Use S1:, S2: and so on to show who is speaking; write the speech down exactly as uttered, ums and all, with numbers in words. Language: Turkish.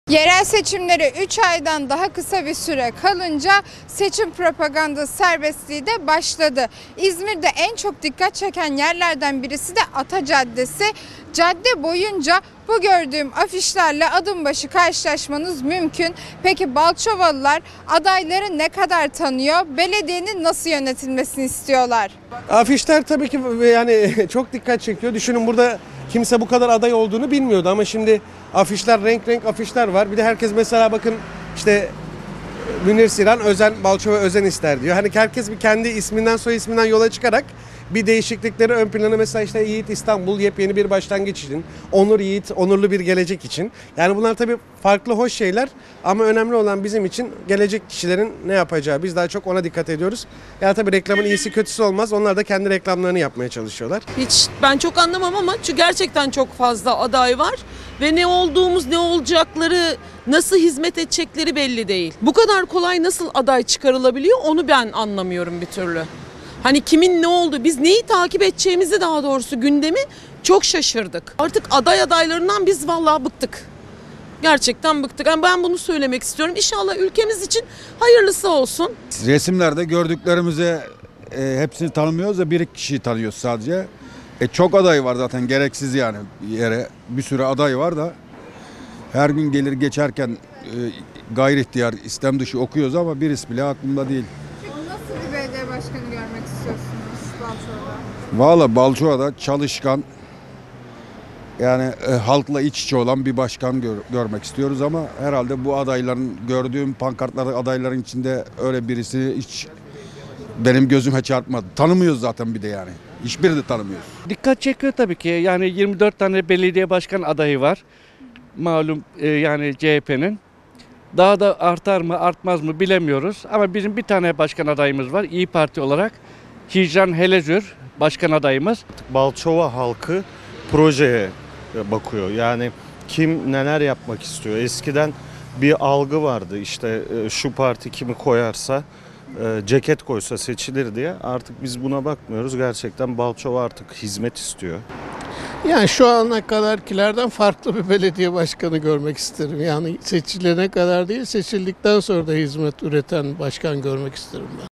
S1: Yerel seçimlere üç aydan daha kısa bir süre kalınca seçim propagandası serbestliği de başladı. İzmir'de en çok dikkat çeken yerlerden birisi de Ata Caddesi. Cadde boyunca bu gördüğüm afişlerle adım başı karşılaşmanız mümkün. Peki Balçovalılar adayları ne kadar tanıyor? Belediyenin nasıl yönetilmesini istiyorlar?
S2: Afişler tabii ki yani çok dikkat çekiyor. Düşünün, burada kimse bu kadar aday olduğunu bilmiyordu ama şimdi afişler, renk renk afişler var. Bir de herkes mesela bakın işte Münir Sinan Özen, Balçova Özen ister diyor. Hani herkes bir kendi isminden, soy isminden yola çıkarak bir değişiklikleri ön plana, mesela işte Yiğit İstanbul yepyeni bir başlangıç için, Onur Yiğit onurlu bir gelecek için. Yani bunlar tabii farklı hoş şeyler ama önemli olan bizim için gelecek kişilerin ne yapacağı. Biz daha çok ona dikkat ediyoruz. Ya tabii reklamın iyisi kötüsü olmaz. Onlar da kendi reklamlarını yapmaya çalışıyorlar.
S3: Hiç ben çok anlamam ama çünkü gerçekten çok fazla aday var ve ne olduğumuz, ne olacakları, nasıl hizmet edecekleri belli değil. Bu kadar kolay nasıl aday çıkarılabiliyor onu ben anlamıyorum bir türlü. Hani kimin ne oldu, biz neyi takip edeceğimizi, daha doğrusu gündemi çok şaşırdık. Artık aday adaylarından biz vallahi bıktık. Gerçekten bıktık. Yani ben bunu söylemek istiyorum. İnşallah ülkemiz için hayırlısı olsun.
S4: Resimlerde gördüklerimize e, hepsini tanımıyoruz da bir kişiyi tanıyoruz sadece. E, çok aday var zaten, gereksiz yani yere. Bir sürü aday var da her gün gelir geçerken e, gayri ihtiyar, istem dışı okuyoruz ama birisi bile aklımda değil.
S1: Nasıl bir belediye başkanı görmek istiyorsunuz Balçova'da?
S4: Valla Balçova'da çalışkan, yani e, halkla iç içe olan bir başkan gör, görmek istiyoruz ama herhalde bu adayların, gördüğüm pankartlarda adayların içinde öyle birisi hiç benim gözüme çarpmadı. Tanımıyoruz zaten bir de yani. Hiçbiri de tanımıyoruz.
S5: Dikkat çekiyor tabii ki. Yani yirmi dört tane belediye başkan adayı var. Malum e, yani C H P'nin. Daha da artar mı artmaz mı bilemiyoruz. Ama bizim bir tane başkan adayımız var İyi Parti olarak. Hicran Helezür başkan adayımız.
S6: Balçova halkı projeye bakıyor. Yani kim neler yapmak istiyor. Eskiden bir algı vardı, işte şu parti kimi koyarsa, ceket koysa seçilir diye. Artık biz buna bakmıyoruz. Gerçekten Balçova artık hizmet istiyor.
S7: Yani şu ana kadarkilerden farklı bir belediye başkanı görmek isterim. Yani seçilene kadar değil, seçildikten sonra da hizmet üreten başkan görmek isterim ben.